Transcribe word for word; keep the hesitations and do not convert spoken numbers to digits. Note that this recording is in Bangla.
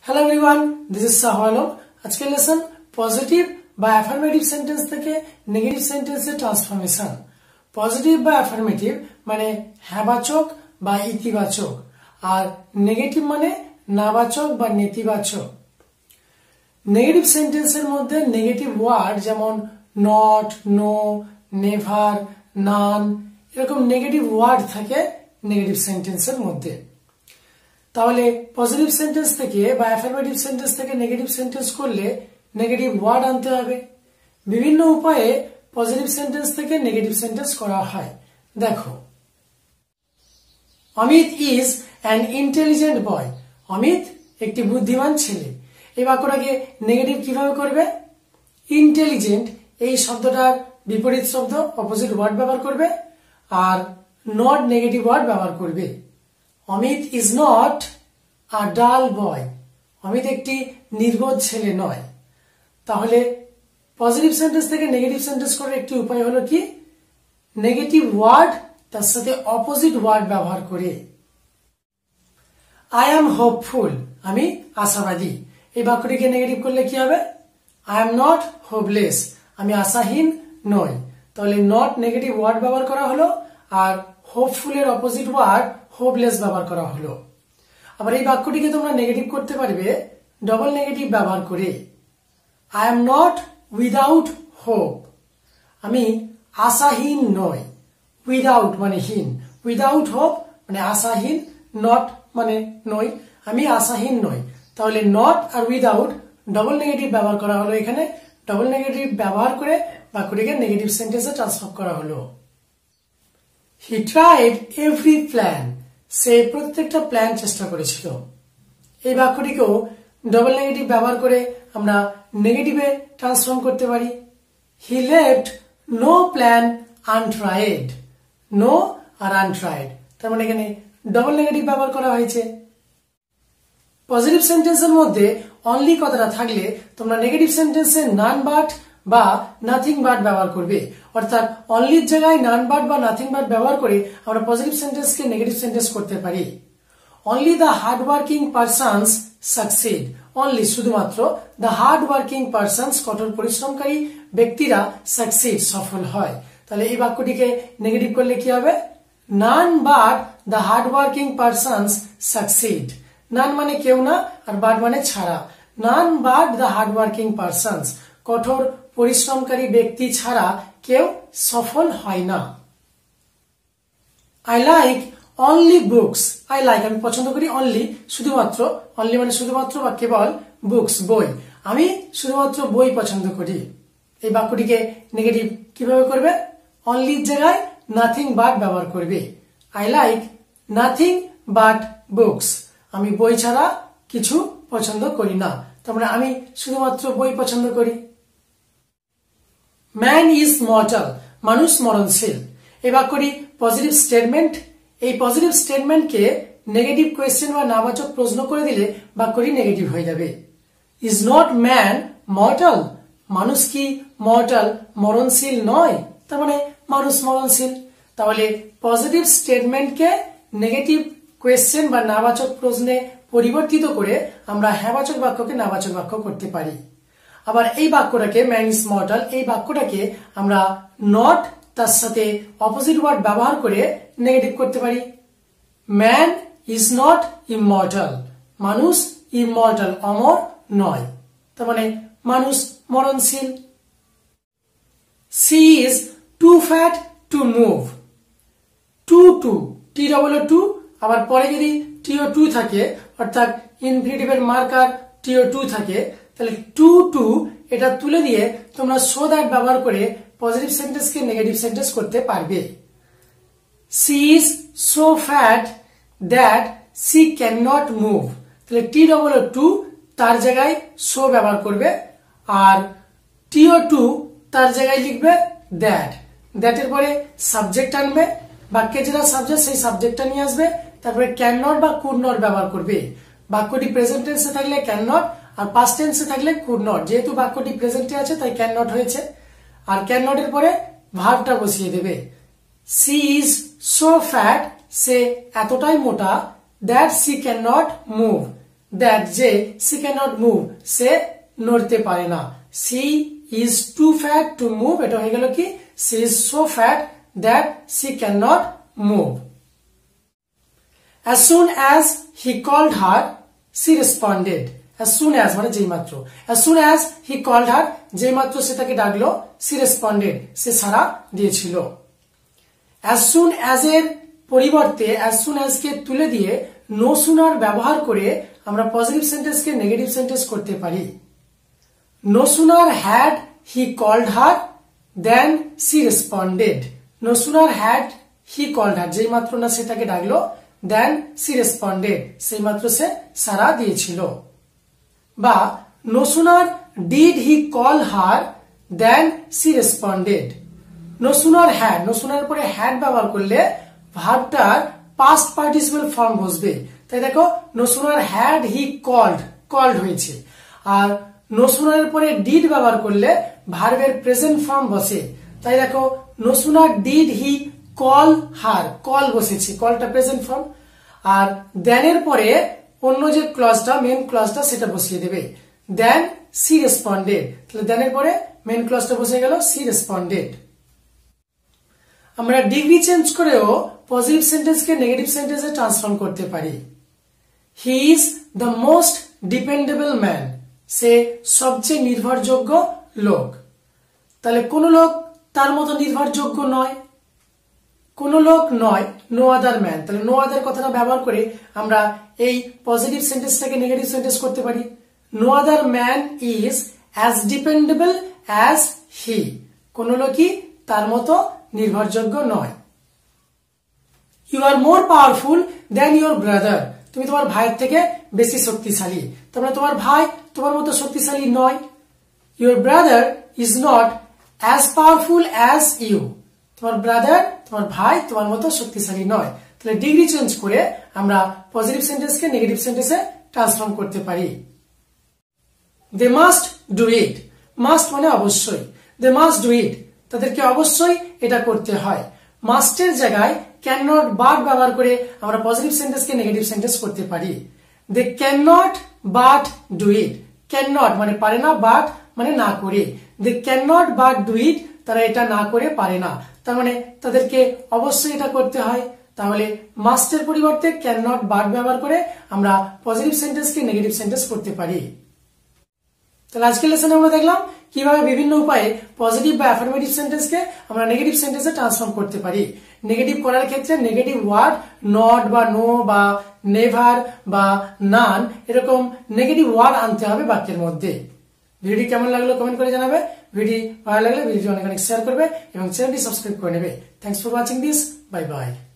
Hello everyone, this is Sahu Alam. আজকের লেসন পজিটিভ বা অ্যাফার্মেটিভ সেন্টেন্স থেকে নেগেটিভ সেন্টেন্সের ট্রান্সফরমেশন। পজিটিভ বা অ্যাফার্মেটিভ মানে হ্যাঁবাচক বা ইতিবাচক, আর নেগেটিভ মানে নাবাচক বা নেতিবাচক। নেগেটিভ সেন্টেন্সের মধ্যে নেগেটিভ ওয়ার্ড যেমন নট, নো, নেভার, নান এরকম নেগেটিভ ওয়ার্ড থাকে নেগেটিভ সেন্টেন্সের মধ্যে। তাহলে পজিটিভ সেন্টেন্স থেকে বা অ্যাফার্মেটিভ সেন্টেন্স থেকে নেগেটিভ সেন্টেন্স করলে নেগেটিভ ওয়ার্ড আনতে হবে। বিভিন্ন উপায়ে পজিটিভ সেন্টেন্স থেকে নেগেটিভ সেন্টেন্স করা হয়। দেখো, Amit is an intelligent boy. Amit একটি বুদ্ধিমান ছেলে। এই বাক্যটাকে নেগেটিভ কিভাবে করবে? ইন্টেলিজেন্ট এই শব্দটার বিপরীত শব্দ অপোজিট ওয়ার্ড ব্যবহার করবে, আর নট নেগেটিভ ওয়ার্ড ব্যবহার করবে। অমিত ইজ নট আ ডাল বয়। অমিত একটি নির্বোধ ছেলে নয়। তাহলে পজিটিভ সেন্টেন্স থেকে নেগেটিভ সেন্টেন্স করার একটি উপায় হলো কি, নেগেটিভ ওয়ার্ড তার সাথে অপোজিট ওয়ার্ড ব্যবহার করে। আই এম হোপফুল, আমি আশাবাদী। এই বাক্যটিকে নেগেটিভ করলে কি হবে? আই এম নট হোপলেস, আমি আশাহীন নই। তাহলে নট নেগেটিভ ওয়ার্ড ব্যবহার করা হলো, আর হোপফুলের অপোজিট ওয়ার্ড হোপলেস ব্যবহার করা হলো। আবার এই বাক্যটিকে তোমরা নেগেটিভ করতে পারবে ডবল নেগেটিভ ব্যবহার করে। I am not without hope, আমি আশাহীন নই। উইদাউট মানে হীন, উইদাউট হোপ মানে আশাহীন, নট মানে নই, আমি আশাহীন নই। তাহলে নট আর উইদাউট ডবল নেগেটিভ ব্যবহার করা হলো। এখানে ডবল নেগেটিভ ব্যবহার করে বাক্যটিকে নেগেটিভ সেন্টেন্সে ট্রান্সফর্ম করা হলো। হি ট্রাইড এভরি প্ল্যান, সে প্রত্যেকটা প্ল্যান চেষ্টা করেছিল। এই বাক্যটিকেও ডবল নেগেটিভ ব্যবহার করে আমরা নেগেটিভে ট্রান্সফর্ম করতে পারি। He left no plan untried. No আর আনট্রাইড, তার মানে এখানে ডবল নেগেটিভ ব্যবহার করা হয়েছে। পজিটিভ সেন্টেন্সের মধ্যে অনলি কথাটা থাকলে তোমরা নেগেটিভ সেন্টেন্সে নান বাট বা নাথিং বাট ব্যবহার করবে। অর্থাৎ অনলির জায়গায় নান বাট বা নাথিং বাট ব্যবহার করে আমরা পজিটিভ সেন্টেন্সকে নেগেটিভ সেন্টেন্স করতে পারি। Only the hard working persons succeed. Only শুধুমাত্র দ্য হার্ড ওয়ার্কিং পারসনস কঠোর পরিশ্রমকারী ব্যক্তিরা সাকসিড সফল হয়। তাহলে এই বাক্যটিকে নেগেটিভ করলে কি হবে? None but the hard working persons succeed. None মানে কেউ না, আর বাট মানে ছাড়া। None but the hard working persons, কঠোর পরিশ্রমকারী ব্যক্তি ছাড়া কেউ সফল হয় না। I like only books. I like আমি পছন্দ করি, অনলি শুধুমাত্র, অনলি মানে শুধুমাত্র বা কেবল, বুকস বই, আমি শুধুমাত্র বই পছন্দ করি। এই বাক্যটিকে নেগেটিভ কিভাবে করবে? অনলির জায়গায় নাথিং বাট ব্যবহার করবে। I like nothing but books, আমি বই ছাড়া কিছু পছন্দ করি না। তার মানে আমি শুধুমাত্র বই পছন্দ করি। ম্যান ইজ মর্টাল, মানুষ মরণশীল। এই বাক্যটি পজিটিভ স্টেটমেন্ট। এই পজিটিভ স্টেটমেন্টকে নেগেটিভ কোয়েশ্চেন বা নাবাচক প্রশ্ন করে দিলে বাক্যটি নেগেটিভ হয়ে যাবে। ইজ নট ম্যান মর্টাল, মানুষ কি মর্টাল মরণশীল নয়? তার মানে মানুষ মরণশীল। তাহলে পজিটিভ স্টেটমেন্টকে নেগেটিভ কোয়েশ্চেন বা নাবাচক প্রশ্নে পরিবর্তিত করে আমরা হ্যাঁবাচক বাক্যকে নাবাচক বাক্য করতে পারি। আবার এই বাক্যটাকে ম্যান ইজ মর্টাল, এই বাক্যটাকে আমরা নট তার সাথে অপোজিট ওয়ার্ড ব্যবহার করে নেগেটিভ করতে পারি। ম্যান ইজ নট ইমর্টাল, মানুষ ইমর্টাল অমর নয়, তার মানে মানুষ মরণশীল। She is too fat to move. Too too T double too, আবার পরে যদি টিও টু থাকে অর্থাৎ ইনফিনিটিভের মার্কার টিও টু থাকে, তাহলে টু টু এটা তুলে দিয়ে তোমরা সো দ্যাট ব্যবহার করে পজিটিভ সেন্টেন্সকে নেগেটিভ সেন্টেন্স করতে পারবে। She is so fat that she can not move. তাহলে টি ডবল টু তার জায়গায় সো ব্যবহার করবে, আর টিও টু তার জায়গায় লিখবে দ্যাট। দ্যাটের পরে সাবজেক্ট আনবে, বাক্যে যেটা সাবজেক্ট সেই সাবজেক্টটা নিয়ে আসবে, তারপরে ক্যান নট বা কুড নট ব্যবহার করবে। বাক্যটি প্রেজেন্ট টেন্সে থাকলে ক্যান নট, আর পাস্ট টেন্সে থাকলে কুড নট। যেহেতু বাক্যটি প্রেজেন্টে আছে তাই ক্যান নট হয়েছে, আর ক্যান নট এর পরে ভার্বটা বসিয়ে দেবে। সি ইজ সো ফ্যাট, সে এতটাই মোটা, that she can not move, that যে সি ক্যান নট মুভ, সে নড়তে পারে না। She is too fat to move, এটা হয়ে গেল কি she is so fat that she can not move. As soon as he called her, she responded. As soon as মানে যেই মাত্র, as soon as he called her, যেই মাত্র সে তাকে ডাকলো, she responded, সে সাড়া দিয়েছিল। as soon as এর পরিবর্তে as soon as কে তুলে দিয়ে no sooner ব্যবহার করে আমরা পজিটিভ সেন্টেন্স কে নেগেটিভ সেন্টেন্স করতে পারি। no sooner had he called her then she responded. no sooner had he called her, যেই মাত্র না সে তাকে ডাকলো, then she responded, সেই মাত্র সে সাড়া দিয়েছিল। বা no sooner did he call her then she responded. no sooner had, no sooner এর পরে had ব্যবহার করলে ভার্বটার past participle form বসবে। তাই দেখো no sooner had he called, called হয়েছে। আর no sooner এর পরে did ব্যবহার করলে ভার্বের প্রেজেন্ট ফর্ম বসে। তাই দেখো no sooner did he call her, call বসেছে, কলটা প্রেজেন্ট ফর্ম। আর দেন এর পরে অন্য যে ক্লজটা মেন ক্লজটা সেটা বসিয়ে দেবে, দেন সি রেসপন্ডেড। তাহলে দেন এর পরে মেন ক্লজটা বসে গেল সি রেসপন্ডেড। আমরা ডিগ্রি চেঞ্জ করেও পজিটিভ সেন্টেন্সকে নেগেটিভ সেন্টেন্সে ট্রান্সফর্ম করতে পারি। He is the most dependable man, সে সবচেয়ে নির্ভরযোগ্য লোক। তাহলে কোন লোক তার মতো নির্ভরযোগ্য নয়, কোন লোক নয়, নো আদার ম্যান। তাহলে নো আদার কথাটা ব্যবহার করে আমরা এই পজিটিভ সেন্টেন্সটাকে নেগেটিভ সেন্টেন্স করতে পারি। No other man is as dependable as he, কোন লোকই তার মতো নির্ভরযোগ্য নয়। You are more powerful than your brother, তুমি তোমার ভাইয়ের থেকে বেশি শক্তিশালী। তারপরে তোমার ভাই তোমার মতো শক্তিশালী নয়। Your brother is not as powerful as you, তোমার ব্রাদার তোমার ভাই তোমার মতো শক্তিশালী নয়। তাহলে ডিগ্রি চেঞ্জ করে আমরা পজিটিভ সেন্টেন্সকে নেগেটিভ সেন্টেন্সে ট্রান্সফর্ম করতে পারি। They must do it, must মানে অবশ্যই, দে মাস্ট ডু ইট, তাদেরকে অবশ্যই এটা করতে হয়। মাস্টের জায়গায় ক্যান নট বাট ব্যবহার করে আমরা পজিটিভ সেন্টেন্সকে নেগেটিভ সেন্টেন্স করতে পারি। They can not but do it, can not মানে পারে না, বাট মানে না করে। They can not but do it, তারা এটা না করে পারে না, তার মানে তাদেরকে অবশ্যই এটা করতে হয়। তাহলে মাস্টের পরিবর্তে ক্যান নট বাট ব্যবহার করে আমরা পজিটিভ সেন্টেন্সকে নেগেটিভ সেন্টেন্স করতে পারি। তাহলে আজকের লেসনে আমরা দেখলাম কিভাবে বিভিন্ন উপায়ে পজিটিভ বা অ্যাফার্মেটিভ সেন্টেন্সকে আমরা নেগেটিভ সেন্টেন্সে ট্রান্সফর্ম করতে পারি। নেগেটিভ করার ক্ষেত্রে নেগেটিভ ওয়ার্ড নট বা নো বা নেভার বা নান এরকম নেগেটিভ ওয়ার্ড আনতে হবে বাক্যের মধ্যে। ভিডিওটি কেমন লাগলো কমেন্ট করে জানাবে। ভিডিও ভালো লাগলে ভিডিওটি অনেক অনেক শেয়ার করবে এবং চ্যানেলটি সাবস্ক্রাইব করে নেবে। Thanks for watching this, bye by.